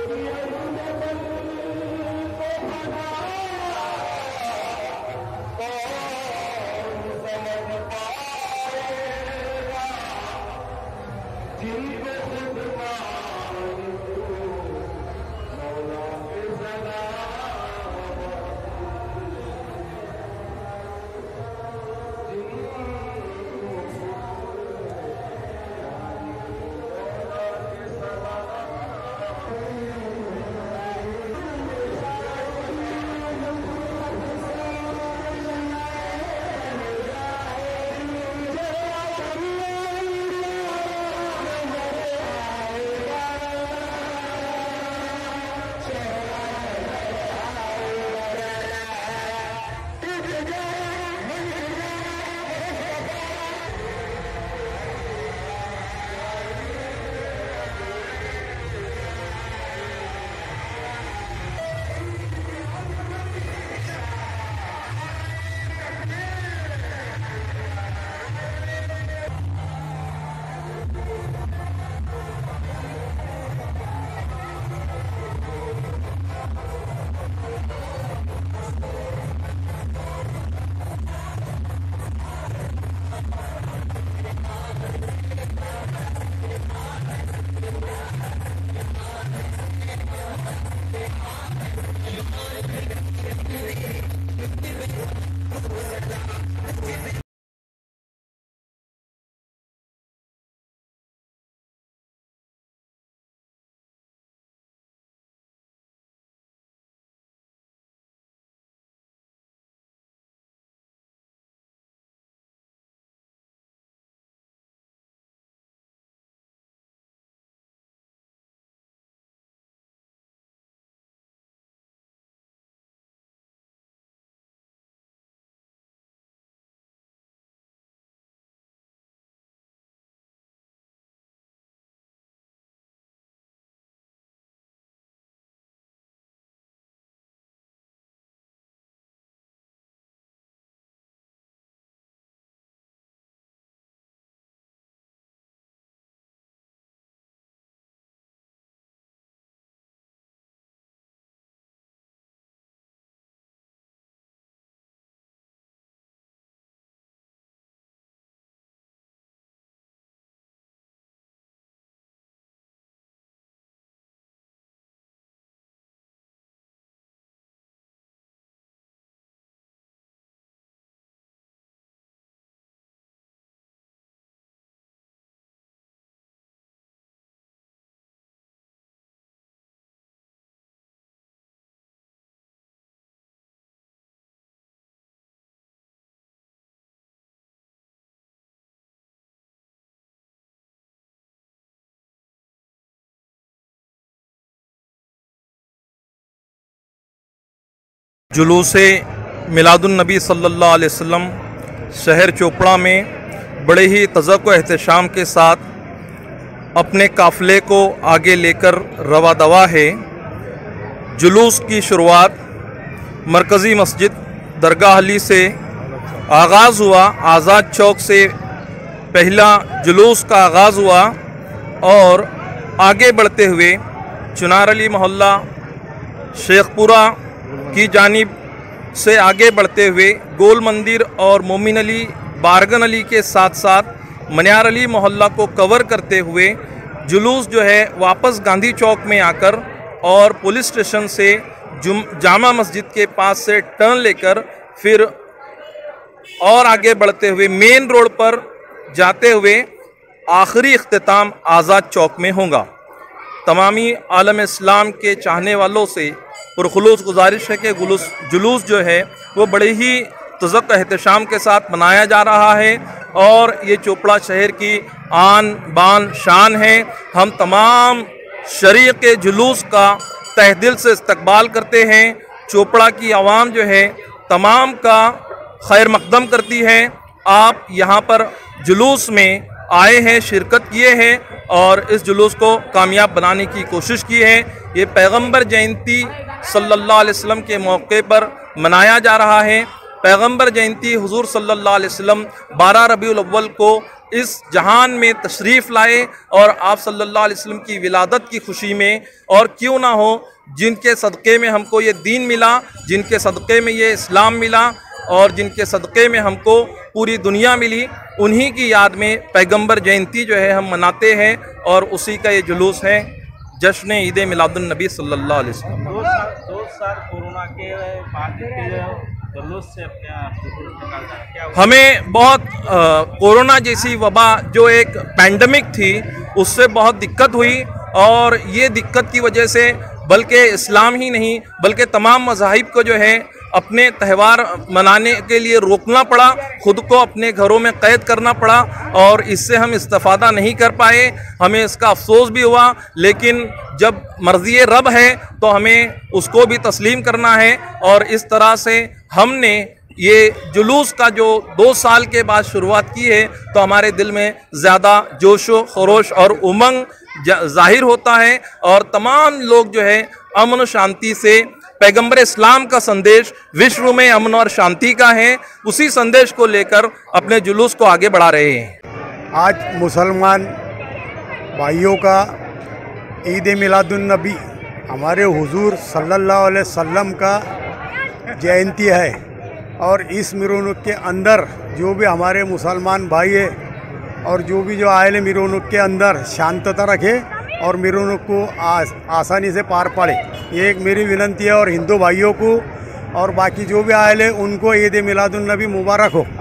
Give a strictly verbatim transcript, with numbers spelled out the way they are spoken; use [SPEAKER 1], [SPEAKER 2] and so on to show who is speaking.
[SPEAKER 1] जुलूस-ए मिलादुन्नबी सल्लल्लाहु अलैहि वसल्लम शहर चोपड़ा में बड़े ही तज़क्को एहतशाम के साथ अपने काफ़िले को आगे लेकर रवा दवा है। जुलूस की शुरुआत मरकज़ी मस्जिद दरगाह अली से आगाज़ हुआ। आज़ाद चौक से पहला जुलूस का आगाज़ हुआ और आगे बढ़ते हुए चुनार अली मोहल्ला शेखपुरा की जानिब से आगे बढ़ते हुए गोल मंदिर और मोमिन अली बारगन अली के साथ साथ मनियार अली मोहल्ला को कवर करते हुए जुलूस जो है वापस गांधी चौक में आकर और पुलिस स्टेशन से जुम जामा मस्जिद के पास से टर्न लेकर फिर और आगे बढ़ते हुए मेन रोड पर जाते हुए आखिरी इख्तिताम आज़ाद चौक में होगा। तमामी आलम इस्लाम के चाहने वालों से पुरखुलूस गुजारिश है कि जुलूस जो है वो बड़े ही तज़क्को एहतशाम के साथ मनाया जा रहा है और ये चोपड़ा शहर की आन बान शान है। हम तमाम शरीय के जुलूस का तहे दिल से इस्तकबाल करते हैं। चोपड़ा की आवाम जो है तमाम का खैर मकदम करती है। आप यहाँ पर जुलूस में आए हैं, शिरकत किए हैं और इस जुलूस को कामयाब बनाने की कोशिश की है। ये पैगंबर जयंती सल्लल्लाहु अलैहि वसल्लम के मौके पर मनाया जा रहा है। पैगंबर जयंती हुजूर सल्लल्लाहु अलैहि वसल्लम बारह रबीउल अव्वल को इस जहान में तशरीफ़ लाए और आप सल्लल्लाहु अलैहि वसल्लम की विलादत की खुशी में, और क्यों ना हो जिनके सदक़े में हमको ये दीन मिला, जिनके सदक़े में ये इस्लाम मिला और जिनके सदक़े में हमको पूरी दुनिया मिली, उन्हीं की याद में पैगंबर जयंती जो है हम मनाते हैं और उसी का ये जुलूस है जश्न ईद मिलादुन नबी सल्लल्लाहु अलैहि वसल्लम।
[SPEAKER 2] दो साल दो साल कोरोना के बाद के जुलूस से क्या
[SPEAKER 1] हमें बहुत आ, कोरोना जैसी वबा जो एक पैंडमिक थी उससे बहुत दिक्कत हुई, और ये दिक्कत की वजह से बल्कि इस्लाम ही नहीं बल्कि तमाम मज़ाहिब को जो है अपने त्यौहार मनाने के लिए रोकना पड़ा, ख़ुद को अपने घरों में कैद करना पड़ा, और इससे हम इस्तिफ़ादा नहीं कर पाए। हमें इसका अफसोस भी हुआ, लेकिन जब मर्ज़ी रब है तो हमें उसको भी तस्लीम करना है। और इस तरह से हमने ये जुलूस का जो दो साल के बाद शुरुआत की है, तो हमारे दिल में ज़्यादा जोश व खरोश और उमंग ज़ाहिर होता है, और तमाम लोग जो है अमन शांति से, पैगंबर इस्लाम का संदेश विश्व में अमन और शांति का है, उसी संदेश को लेकर अपने जुलूस को आगे बढ़ा रहे हैं।
[SPEAKER 3] आज मुसलमान भाइयों का ईद मिलादुन नबी हमारे हुजूर सल्लल्लाहु अलैहि वसल्लम का जयंती है, और इस मिरोनुक के अंदर जो भी हमारे मुसलमान भाई है और जो भी जो आयल मिरोनुक के अंदर शांतता रखे और मिरोनुक को आस, आसानी से पार पाड़े, ये एक मेरी विनंती है। और हिंदू भाइयों को और बाकी जो भी आयल है उनको ईद मिलादुन नबी मुबारक हो।